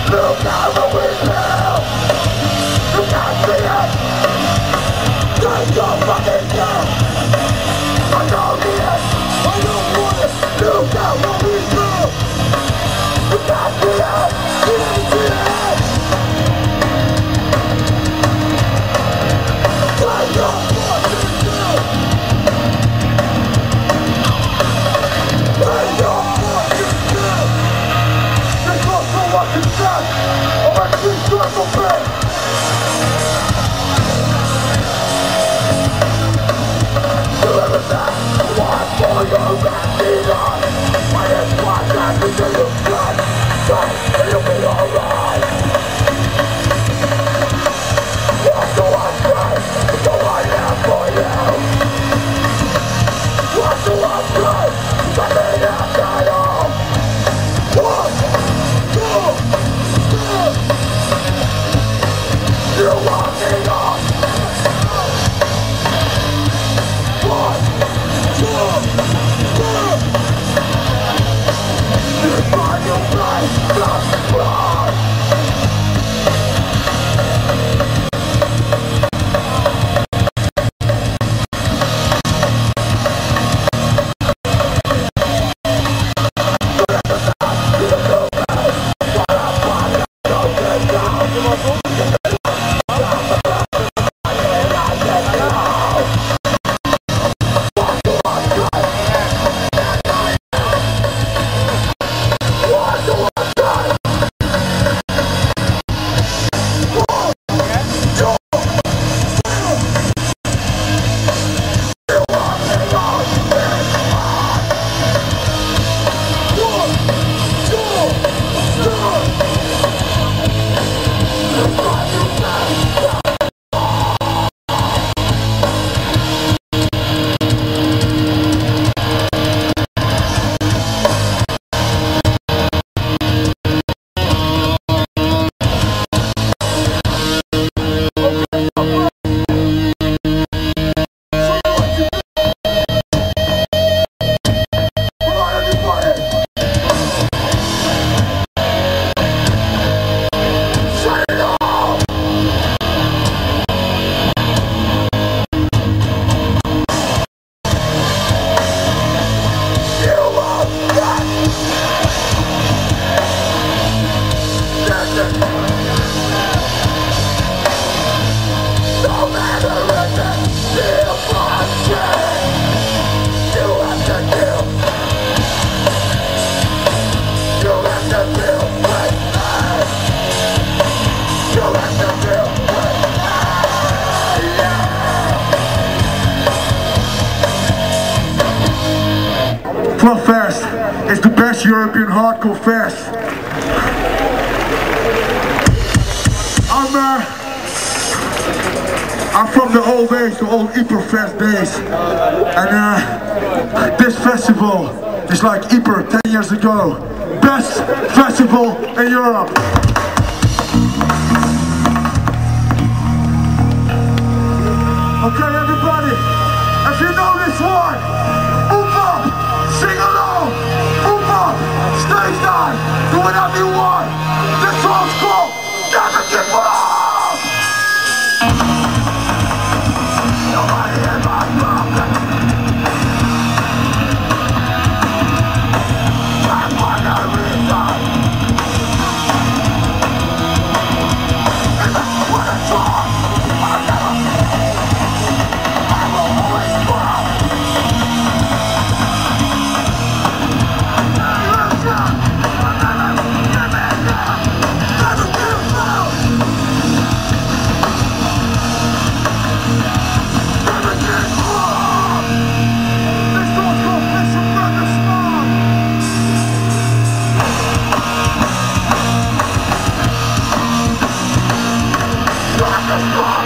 Look out the window. You can't see it. Take your fucking down. I don't need it. I don't want it. Look out the window. You can't see it. You can't see it. Take your fucking down. Take your fucking down. There's not so much in death. I'm actually circle back. Deliver that. One for your vaccine. My head's blocked out until you're dead. So it'll be alright. What do I say? So I am for you. What do I say? Something outside of. One, two, three. You're walking on. One, two, three. You're trying to play the blood. Fest is the best European hardcore fest. I'm from the old days, the old Hyperfest days, and this festival is like Hyper 10 years ago. Best festival in Europe. Okay, everybody, if you know this one, move up, sing along, move up, stage dive, do whatever you want. This one's called Never Give Up. Nobody in my pocket. I wanna resign. And I wanna talk. I will always cry. Listen, never give up. Never give up. This one's called Mission Brother Small. Rock and roll.